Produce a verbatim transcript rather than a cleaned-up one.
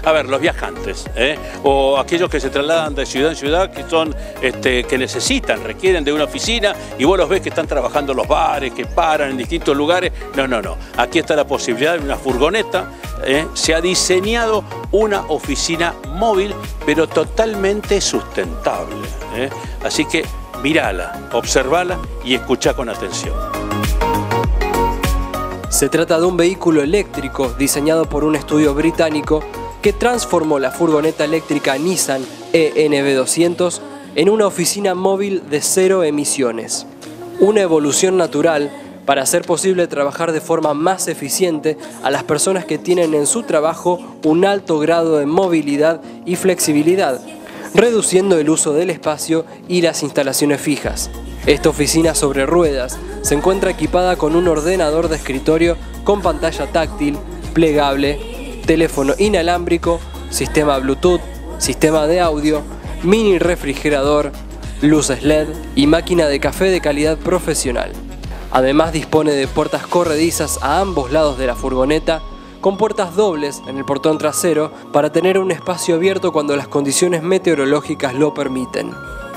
a ver, los viajantes, ¿eh? o aquellos que se trasladan de ciudad en ciudad, que son, este, que necesitan, requieren de una oficina, y vos los ves que están trabajando en los bares, que paran en distintos lugares. No, no, no. Aquí está la posibilidad de una furgoneta. ¿eh? Se ha diseñado una oficina móvil, pero totalmente sustentable. ¿eh? Así que mírala, observala y escuchá con atención. Se trata de un vehículo eléctrico diseñado por un estudio británico que transformó la furgoneta eléctrica Nissan E N V doscientos en una oficina móvil de cero emisiones. Una evolución natural para hacer posible trabajar de forma más eficiente a las personas que tienen en su trabajo un alto grado de movilidad y flexibilidad, reduciendo el uso del espacio y las instalaciones fijas. Esta oficina sobre ruedas se encuentra equipada con un ordenador de escritorio con pantalla táctil, plegable, teléfono inalámbrico, sistema Bluetooth, sistema de audio, mini refrigerador, luces L E D y máquina de café de calidad profesional. Además dispone de puertas corredizas a ambos lados de la furgoneta, con puertas dobles en el portón trasero para tener un espacio abierto cuando las condiciones meteorológicas lo permiten.